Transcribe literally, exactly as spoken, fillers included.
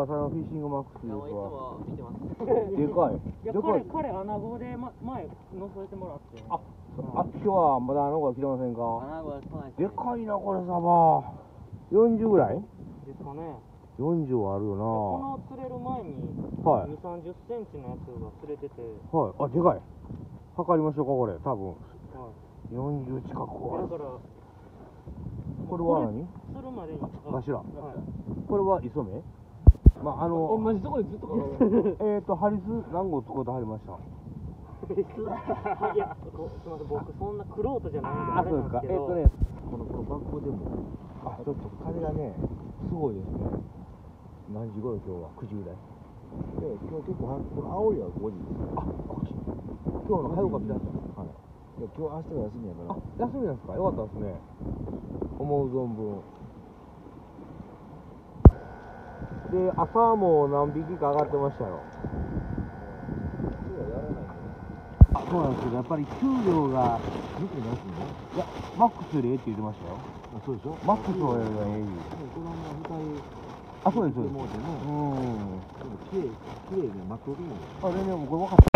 さんフィッシングマックスですわ。 いつも見てます。 でかい。 いや、彼、彼、アナゴで、ま、前、乗せてもらって。 あ、あ、今日はまだアナゴは来てませんか。 アナゴは来ないですね。 でかいな、これサバ。よんじゅうぐらいですかね。 よんじゅうはあるよな。 この釣れる前に、 はい。 に、さんじゅっセンチのやつが釣れてて。 はい。あ、でかい。測りましょうか、これ、多分。 はい。 よんじゅう近くは。 だから。 これは何。 釣るまでに。 頭。 はい。 これは磯目。まあ、あの。 同じところでずっと。 えっと、ハリス、何号使うと入りました。 いや、すみません、僕そんなクロートじゃないんで。 あ、そうですか。えっとね、この、このバックでも。あ、ちょっと風がね、すごいですね。何時頃今日はくじぐらい。 で、今日結構は、この青いはごじです。 あ、こっち。今日の早かったです。はい。 いや、今日明日が休みやから。 あ、休みなんですか。よかったですね。思う存分。で、朝も何匹か上がってましたよ。あ、そうなんですけど、やっぱり給料が。 見てますね。 いや、マックスよりええって言ってましたよ。 あ、そうでしょ。 マックスのよりはええ。 子供二人。 あ、そうです、そうです。 もうでね。 うん。 綺麗、綺麗ね、マクロビーン。 あ、でもこれ分かった。